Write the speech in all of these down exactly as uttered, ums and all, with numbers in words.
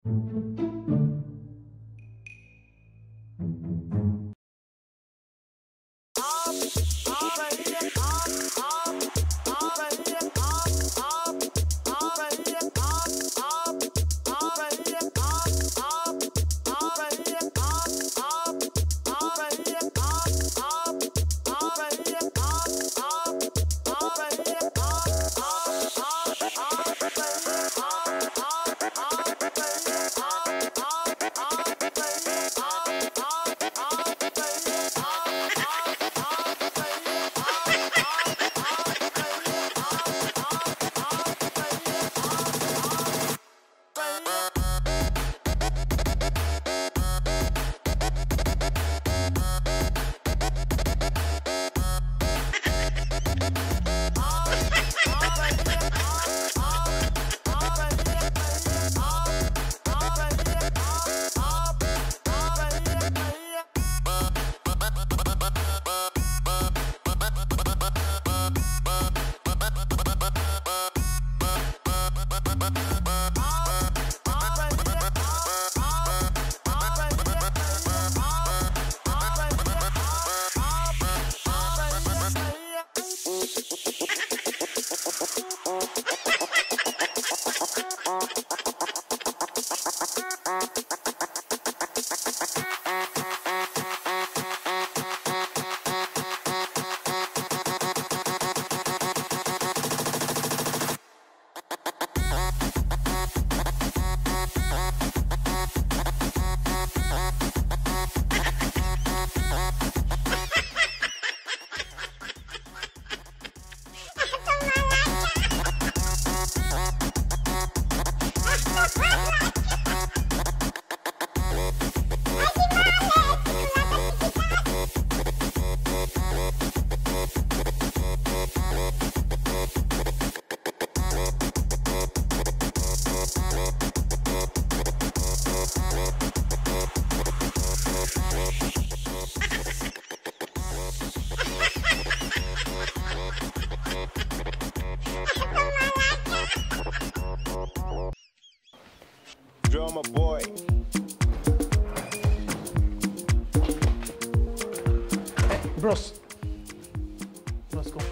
Drummer boy. Hey, bros. Bros, go.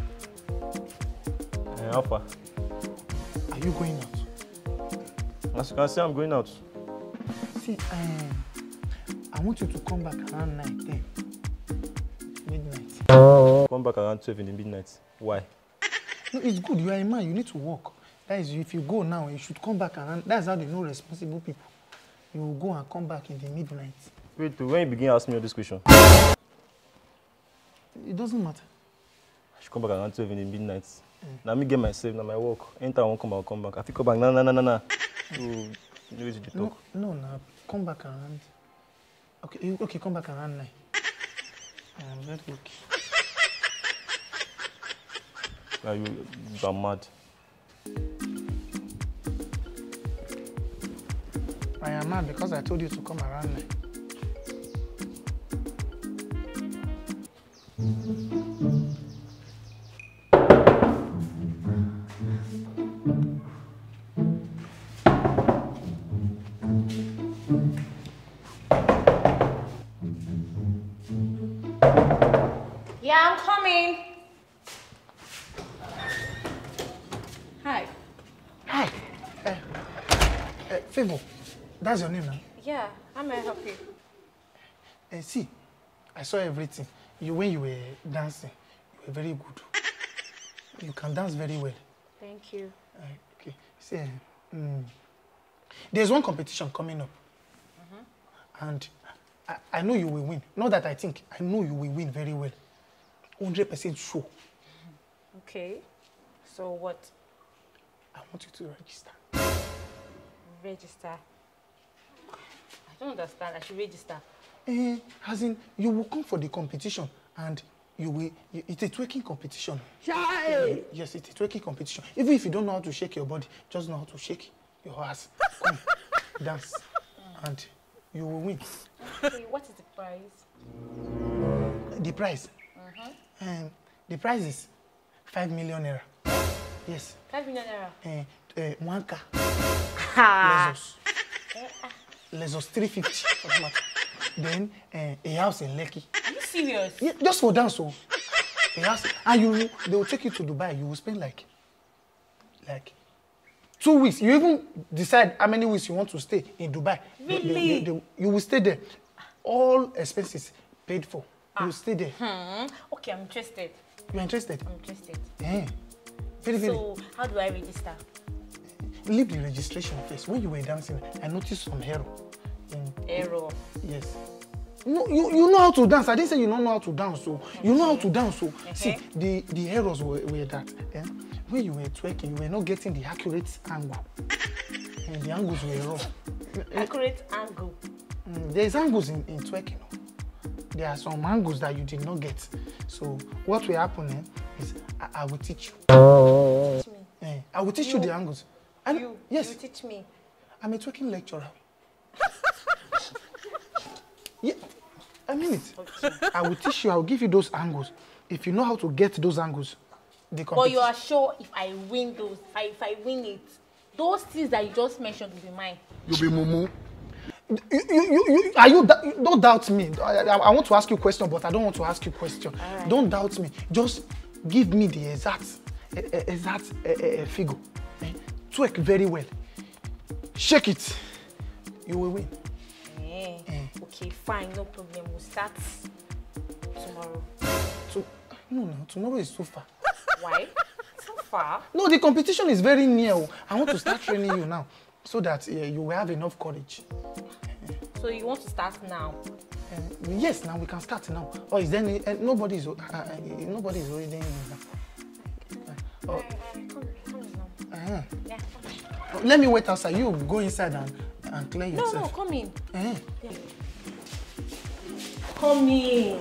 Hey, Alpha. Are you going out? As you can see, I'm going out. See, um, I want you to come back around night, ten, midnight. Come back around twelve in the midnight. Why? No, it's good. You are a man. You need to work. That is, if you go now, you should come back around. That's how they know responsible people. You will go and come back in the midnight. Wait, when you begin asking me all this question, it doesn't matter. I should come back around twelve in the midnight. Mm. Now me get myself, now my work. Anytime I want to come back, I'll come back. I feel come back, nah, nah, nah, nah, nah. So, you know what you talk. No, no, no, come back around. Okay, okay, come back around nine. I'm very okay. Now you, you are mad. I am mad because I told you to come around nine. Yeah, I'm coming. Hi. Hi. Uh, uh, Favor, that's your name now? Yeah, how may I help you? Uh, see, I saw everything. You, when you were dancing, you were very good. You can dance very well. Thank you. Uh, okay. See, uh, mm, there's one competition coming up. Mm-hmm. And I, I know you will win. Not that I think. I know you will win very well. one hundred percent sure. Okay. So what? I want you to register. Register? I don't understand. I should register. Uh, as in, you will come for the competition and you will, you, it's a twerking competition. Uh, yes, it's a twerking competition. Even if you don't know how to shake your body, just know how to shake your ass. Come, dance, and you will win. Okay, what is the prize? The prize? Uh-huh. Um, the prize is five million naira. Yes. Five million naira? Uh, uh, one car. Ha! Lexus. Lexus three fifty for the matter. Then uh, a house in Lekki. Are you serious? Yeah, just for dance, so a house, and you they will take you to Dubai. You will spend like, like, two weeks. You even decide how many weeks you want to stay in Dubai. Really? They, they, they, you will stay there. All expenses paid for. You will stay there. Hmm. Okay, I'm interested. You are interested? I'm interested. Yeah. Very, very. So, how do I register? Leave the registration first. When you were dancing, I noticed some error. In, Error. Yes. No, you, you know how to dance. I didn't say you don't know how to dance. So okay. You know how to dance. So okay. See, the, the errors were, were that eh? When you were twerking, you were not getting the accurate angle. And the angles were wrong. Accurate angle. Mm, there's angles in, in twerking. There are some angles that you did not get. So what will happen eh, is I, I will teach you. Teach me. Eh, I will teach you, you the angles. And you, yes. you teach me. I'm a twerking lecturer. Yeah, I mean it. Okay. I will teach you, I will give you those angles. If you know how to get those angles, the competition. But you are sure if I win those, if I, if I win it, those things that you just mentioned will be mine. You'll be mumu. You, you, you, you, are you, you don't doubt me. I, I, I want to ask you a question, but I don't want to ask you a question. Right. Don't doubt me. Just give me the exact, uh, exact uh, uh, figure. Uh, twerk very well. Shake it. You will win. Eh. Eh. Okay, fine, no problem. We'll start tomorrow. So, no, no, tomorrow is too far. Why? So far? No, the competition is very near. I want to start training you now, so that uh, you will have enough courage. So you want to start now? Uh, yes, now we can start now. Or is there any, uh, nobody is uh, uh, nobody is already in now. Uh, uh, come, come now. Uh-huh. Yeah. Come. Let me wait outside. You go inside and and clear yourself. No, no, come in. Uh-huh. Yeah. Come in.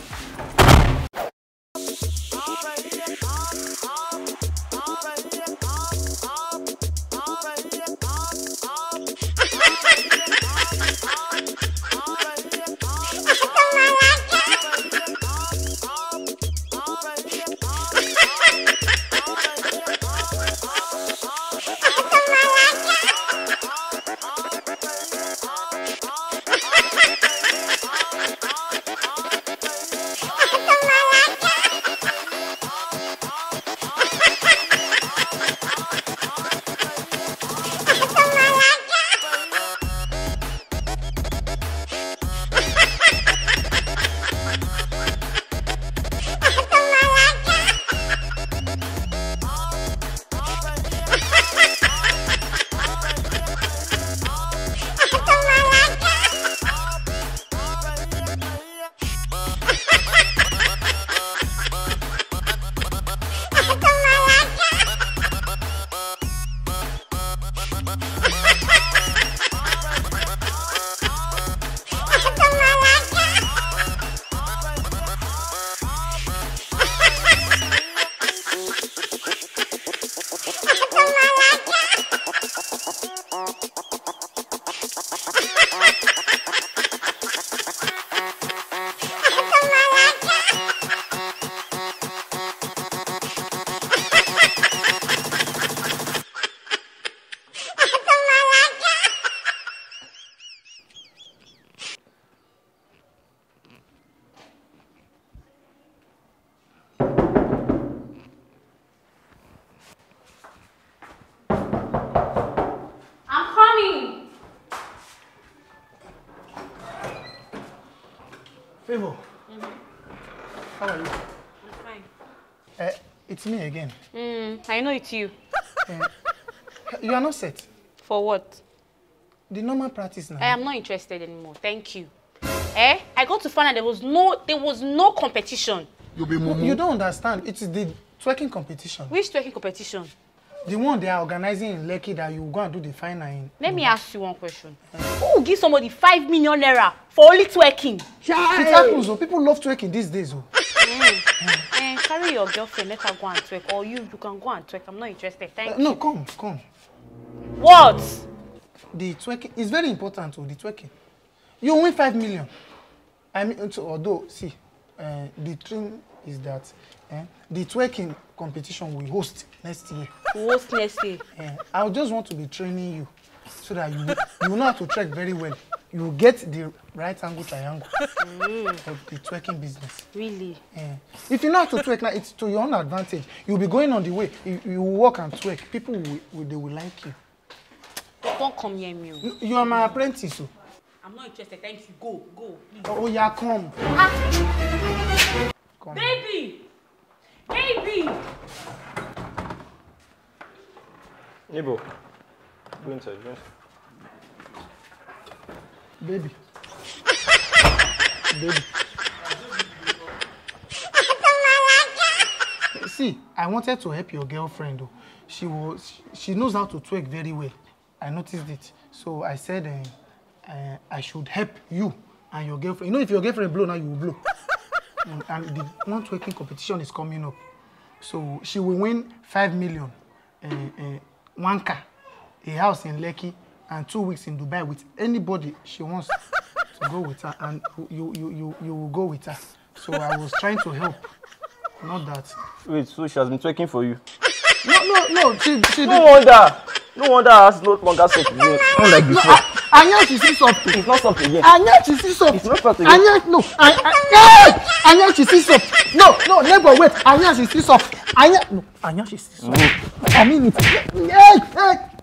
Favor. Mm-hmm. How are you? I'm fine. Uh, it's me again. Mm, I know it's you. Uh, you are not set. For what? The normal practice now. I am not interested anymore. Thank you. Eh? I got to find out there was no there was no competition. You be mumu. You don't understand. It is the twerking competition. Which twerking competition? The one they are organizing in Lekki that you go and do the final in. Let me ask you one question. Uh, Who will give somebody five million naira for only twerking? Child. It happens. Oh. People love twerking these days. Oh. Mm. mm. Eh, carry your girlfriend, let her go and twerk. Or you, you can go and twerk. I'm not interested. Thank uh, you. No, come, come. What? The twerking is very important. Oh, the twerking. You win five million. I mean, so, although see, uh, the thing is that eh, the twerking competition we host next year. We host next year. Uh, I just want to be training you so that you you know how to twerk very well. You will get the right angle triangle mm. of the twerking business. Really? Yeah. If you know how to twerk now, it's to your own advantage. You'll be going on the way. You, you walk and twerk. People will, will they will like you. Don't come near me. You, you are my apprentice. So. I'm not interested. Thank you. Go, go. Please. Oh yeah, come. Ah. Come. Baby, baby. Neighbor, go inside. Go inside. Baby. Baby. See, I wanted to help your girlfriend. Though. She was, she knows how to twerk very well. I noticed it. So I said uh, uh, I should help you and your girlfriend. You know, if your girlfriend blow now, you will blow. um, and the one twerking competition is coming up. So she will win five million, uh, uh, one car, a house in Lekki, and two weeks in Dubai with anybody she wants to go with her, and you you you you will go with her. So I was trying to help, not that. Wait, so she has been twerking for you? No, no, no. She she. No wonder. No wonder I has no longer soft again. Not like before. No, Anya, she sees something. It's not soft again. Anya, she sees something. It's not soft again. Anya, no. Anya, Anya, she sees something. No, no, neighbor, wait. Anya, she sees something. Anya, no. Anya, she sees something. I mean it. Hey, hey.